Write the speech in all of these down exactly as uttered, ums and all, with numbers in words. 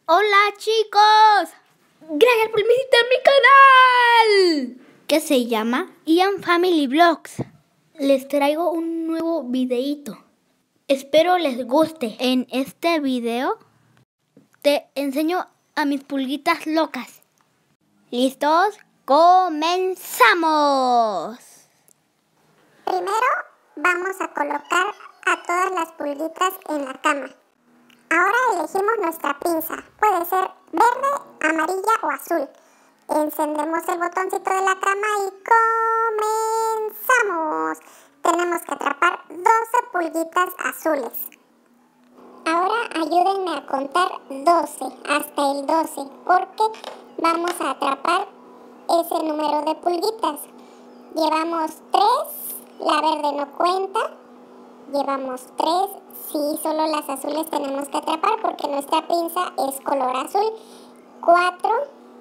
Hola chicos, gracias por visitar mi canal que se llama Ian Family Vlogs. Les traigo un nuevo videíto. Espero les guste. En este video te enseño a mis pulguitas locas. ¿Listos? ¡Comenzamos! Primero vamos a colocar a todas las pulguitas en la cama. Ahora elegimos nuestra pinza. Puede ser verde, amarilla o azul. Encendemos el botoncito de la cama y comenzamos. Tenemos que atrapar doce pulguitas azules. Ahora ayúdenme a contar doce, hasta el doce, porque vamos a atrapar ese número de pulguitas. Llevamos tres, la verde no cuenta. Llevamos tres, sí, solo las azules tenemos que atrapar porque nuestra pinza es color azul. cuatro,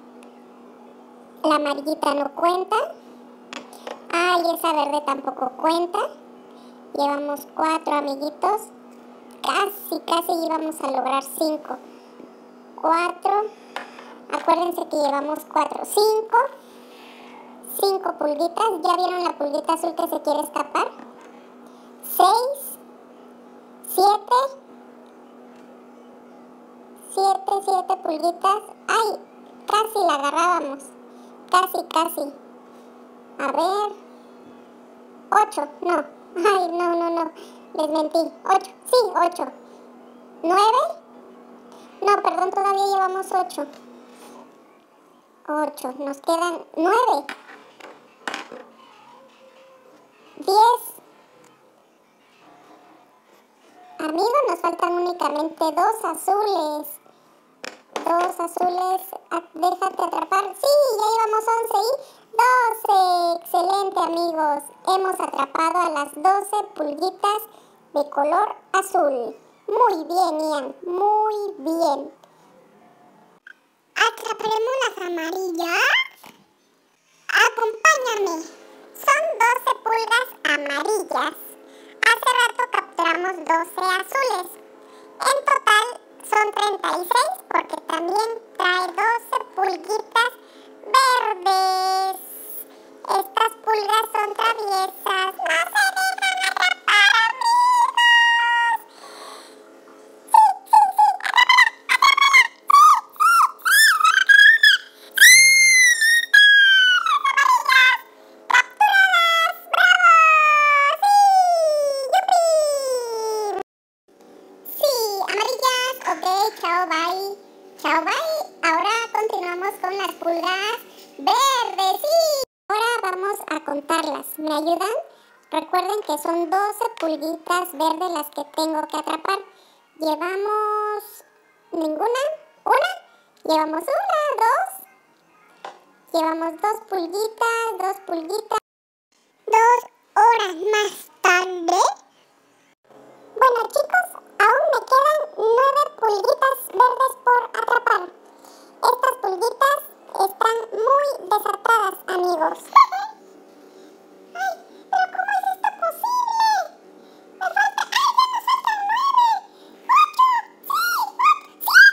la amarillita no cuenta. Ay, esa verde tampoco cuenta. Llevamos cuatro, amiguitos. Casi, casi íbamos a lograr cinco. cuatro, acuérdense que llevamos cuatro. cinco, cinco pulguitas. ¿Ya vieron la pulguita azul que se quiere escapar? seis, siete, siete, siete pulguitas. ¡Ay! Casi la agarrábamos. Casi, casi. A ver. ocho, no. Ay, no, no, no. Les mentí. ocho, sí, ocho. nueve. No, perdón, todavía llevamos ocho. ocho. Nos quedan nueve. diez. Amigos, nos faltan únicamente dos azules. Dos azules. Déjate atrapar. Sí, ya llevamos once y doce. Excelente, amigos. Hemos atrapado a las doce pulguitas de color azul. Muy bien, Ian. Muy bien. ¿Atraparemos las amarillas? Acompáñame. Son doce pulgas amarillas. Hace rato capturamos doce azules. En total son treinta y seis porque también trae doce pulguitas verdes. Estas pulgas son traviesas. ¡No se dejan atrapar, amigos! ¡Sí, sí, sí! ¡Atrápala! ¡Atrápala! ¡Sí, sí! ¡Capturadas! ¡Bravo! ¡Sí! ¡Yupi! Sí, amarillas. Ok, chao, bye. Chao, bye. Ahora continuamos con las pulgas verdes. Sí. Ahora vamos a contarlas. ¿Me ayudan? Recuerden que son doce pulguitas verdes las que tengo que atrapar. Llevamos... ¿ninguna? ¿Una? Llevamos una, dos. Llevamos dos pulguitas, dos pulguitas. Dos horas más tarde. Bueno, chicos, aún me quedan nueve pulguitas verdes por atrapar. Estas pulguitas están muy desatadas, amigos. ¡Ay! ¿Pero cómo es esto posible? Me falta... ¡Ay, ya nos faltan nueve! ¡Ocho! ¡Sí! ¡Siete!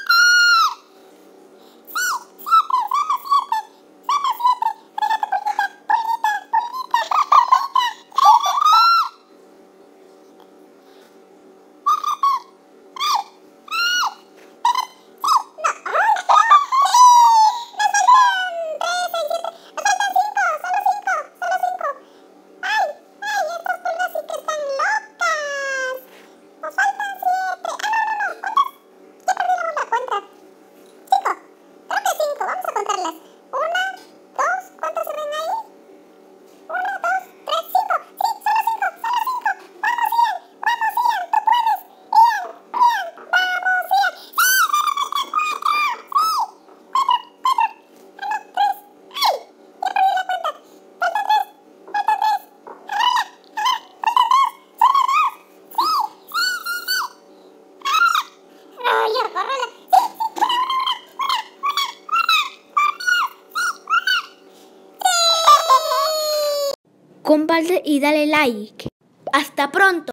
¡Sí! ¡Siete! ¡Solo siete! ¡Solo siete! ¡Déjate, pulguita! ¡Pulguita! ¡Pulguita! Comparte y dale like. Hasta pronto.